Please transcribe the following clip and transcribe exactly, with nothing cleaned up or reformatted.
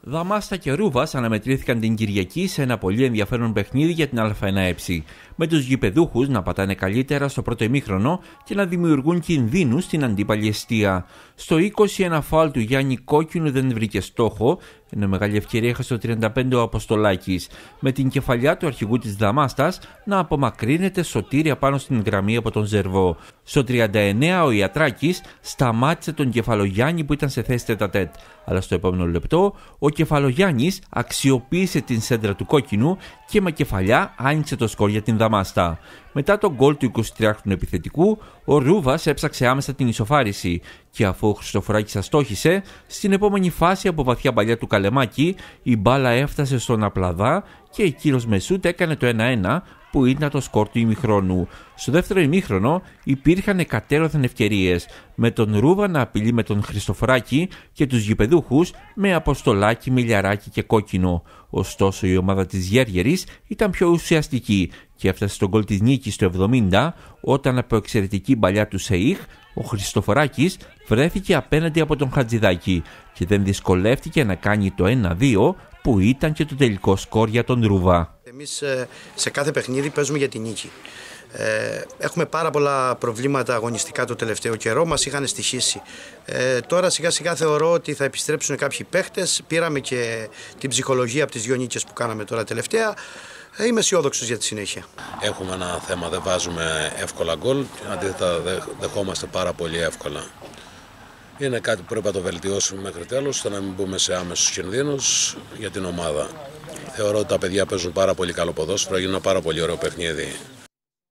Δαμάστα και Ρούβας αναμετρήθηκαν την Κυριακή σε ένα πολύ ενδιαφέρον παιχνίδι για την Α1Ε, με τους γηπεδούχους να πατάνε καλύτερα στο πρώτο ημίχρονο και να δημιουργούν κινδύνους στην αντίπαλη εστία. Στο είκοσι ένα φάουλ του Γιάννη κόκκινου δεν βρήκε στόχο, ενώ μεγάλη ευκαιρία είχα στο τριάντα πέντε ο Αποστολάκης, με την κεφαλιά του αρχηγού της Δαμάστας να απομακρύνεται σωτήρια πάνω στην γραμμή από τον Ζερβό. Στο τριάντα εννέα ο Ιατράκης σταμάτησε τον Κεφαλογιάννη που ήταν σε θέση τέτα-τέτ, αλλά στο επόμενο λεπτό ο Κεφαλογιάννης αξιοποίησε την σέντρα του κόκκινου και με κεφαλιά άνοιξε το σκορ για την Δαμάστα. Μετά τον γκολ του εικοσιτριάχρονου επιθετικού, ο Ρούβας έψαξε άμεσα την ισοφάριση και αφού ο Χριστοφοράκης αστόχησε, στην επόμενη φάση από βαθιά παλιά του Καλεμάκη η μπάλα έφτασε στον Απλαδά και η Κύρος Μεσούτ έκανε το ένα ένα που ήταν το σκορ του ημιχρόνου. Στο δεύτερο ημίχρονο υπήρχαν εκατέρωθεν ευκαιρίες, με τον Ρούβα να απειλεί με τον Χριστοφοράκη και τους γηπεδούχους με Αποστολάκη, Μιλιαράκη και κόκκινο. Ωστόσο η ομάδα της Γέργερης ήταν πιο ουσιαστική και έφτασε στον γκολ της νίκης στο εβδομήντα, όταν από εξαιρετική μπαλιά του Σεΐχ ο Χριστοφοράκης βρέθηκε απέναντι από τον Χατζηδάκη και δεν δυσκολεύτηκε να κάνει το ένα δύο που ήταν και το τελικό σκορ για τον Ρούβα. Εμείς σε κάθε παιχνίδι παίζουμε για την νίκη. Ε, έχουμε πάρα πολλά προβλήματα αγωνιστικά το τελευταίο καιρό, μας είχαν στοιχήσει. Ε, τώρα σιγά σιγά θεωρώ ότι θα επιστρέψουν κάποιοι παίχτες. Πήραμε και την ψυχολογία από τις δύο νίκες που κάναμε τώρα τελευταία. Ε, είμαι αισιόδοξος για τη συνέχεια. Έχουμε ένα θέμα, δεν βάζουμε εύκολα γκολ, αντίθετα δεχόμαστε πάρα πολύ εύκολα. Είναι κάτι που πρέπει να το βελτιώσουμε μέχρι τέλος, ώστε να μην μπούμε σε άμεσους κινδύνους για την ομάδα. Θεωρώ ότι τα παιδιά παίζουν πάρα πολύ καλό ποδόσφαιρο, είναι ένα πάρα πολύ ωραίο παιχνίδι.